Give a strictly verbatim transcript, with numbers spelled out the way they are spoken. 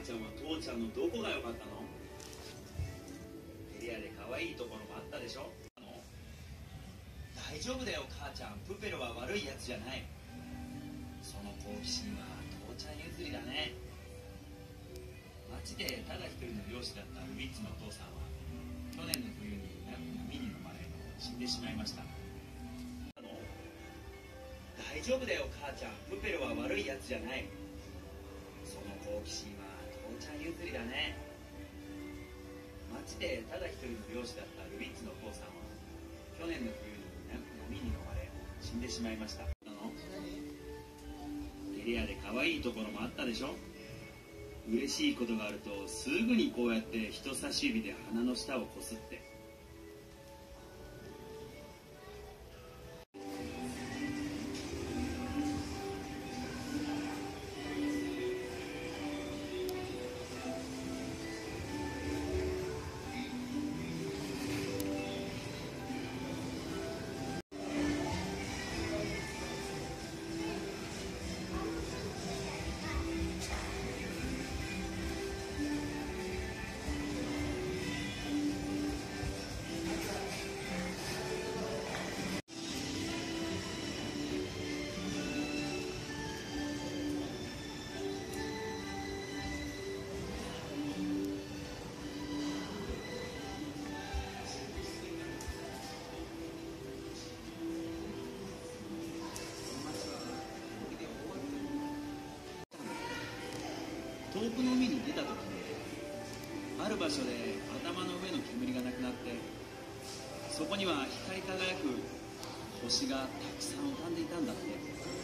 ちゃんは父ちゃんのどこが良かったの？エリアで可愛いところもあったでしょ？大丈夫だよ母ちゃん、プペルは悪いやつじゃない。その好奇心は父ちゃん譲りだね。町でただ一人の漁師だったルビッツのお父さんは去年の冬に波に飲まれ死んでしまいました。大丈夫だよ母ちゃん、プペルは悪いやつじゃない。その好奇心は父ちゃん譲りだね。町でただ一人の漁師だったルビッツのお父さんは去年の冬に波に飲まれ死んでしまいました。エリアで可愛いところもあったでしょ？嬉しいことがあるとすぐにこうやって人差し指で鼻の下をこすって。遠くの海に出た時にある場所で頭の上の煙がなくなって、そこには光り輝く星がたくさん浮かんでいたんだって。